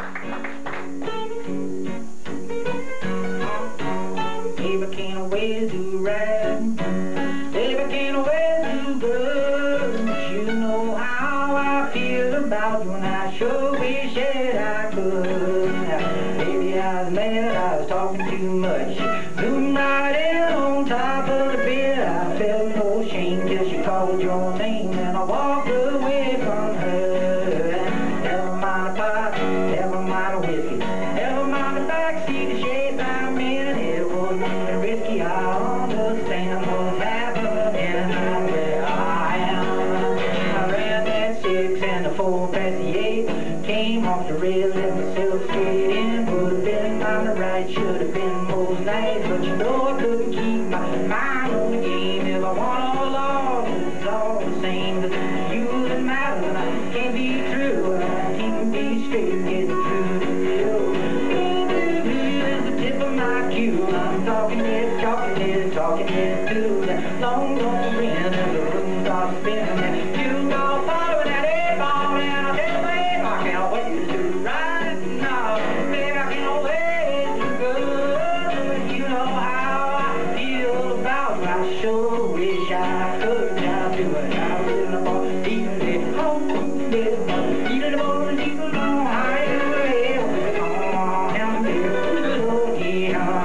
Baby, can't always do right. Baby, can't always do good. But you know how I feel about you, and I sure wish that I could. Baby, I was mad, I was talking too much. Zoom right in on top of the bed. I felt no shame till she called your name, and I walked away from her. Never mind a pot, never mind a whiskey, never mind the backseat, the shape I'm in. It wasn't risky, I understand what's happening. I'm where I am. I ran that 6 and the 4 past the 8. Came off the rail, let myself straight in. Would have been on the right, should have been most nights. But you know I couldn't keep my mind on the game. If I won or lost, it's all the same. But you that matters, and I can't be true. I can't be straight, getting through to you. Is the tip of my cue. I'm talking it, talking it too. That long, long grin and the room starts spinning. You go following that A-ball, and I'll tell you, babe, I can't wait to do right now. Babe, I can't wait to go. But you know how I feel about you. I sure wish I could. Now do it. I was in the ball, even if home, even the ball, even long, higher way. Oh, and feel good, yeah.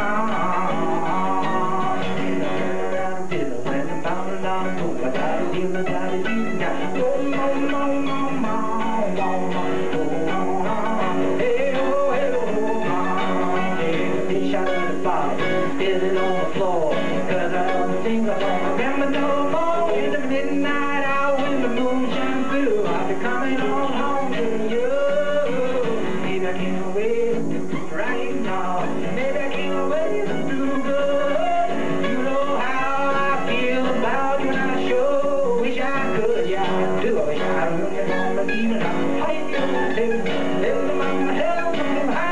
Spit it on the floor, 'cause I don't think I don't remember no more. In the midnight hour when the moon shines through, I'll be coming on home to you. Maybe I can't wait right now. Maybe I can't wait to do good. You know how I feel about you, and I sure wish I could. Yeah, I do. I wish I really wanna leave it. I'm fighting you, living on the hell from high.